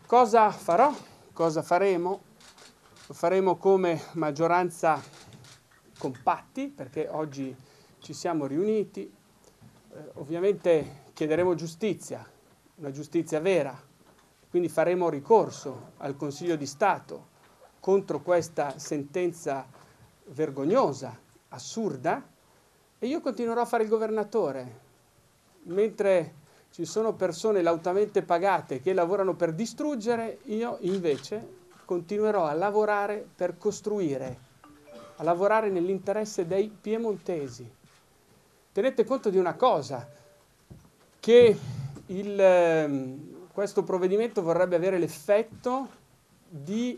Cosa farò? Cosa faremo? Lo faremo come maggioranza compatti, perché oggi ci siamo riuniti. Ovviamente chiederemo giustizia, una giustizia vera, quindi faremo ricorso al Consiglio di Stato contro questa sentenza vergognosa, assurda, e io continuerò a fare il governatore, mentre ci sono persone lautamente pagate che lavorano per distruggere, io invece continuerò a lavorare per costruire, a lavorare nell'interesse dei piemontesi. Tenete conto di una cosa, che questo provvedimento vorrebbe avere l'effetto di,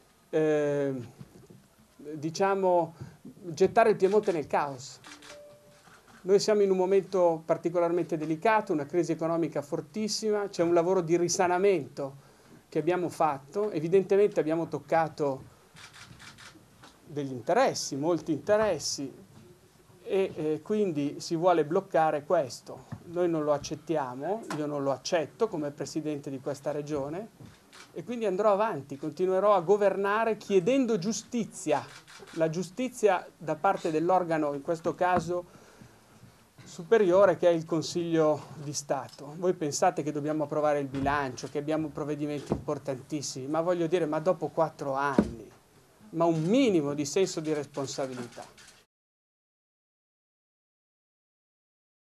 diciamo, gettare il Piemonte nel caos. Noi siamo in un momento particolarmente delicato, una crisi economica fortissima, c'è un lavoro di risanamento che abbiamo fatto, evidentemente abbiamo toccato degli interessi, molti interessi, e quindi si vuole bloccare questo. Noi non lo accettiamo, io non lo accetto come Presidente di questa Regione e quindi andrò avanti, continuerò a governare chiedendo giustizia, la giustizia da parte dell'organo, in questo caso superiore, che è il Consiglio di Stato. Voi pensate che dobbiamo approvare il bilancio, che abbiamo provvedimenti importantissimi, ma voglio dire, ma dopo 4 anni, ma un minimo di senso di responsabilità.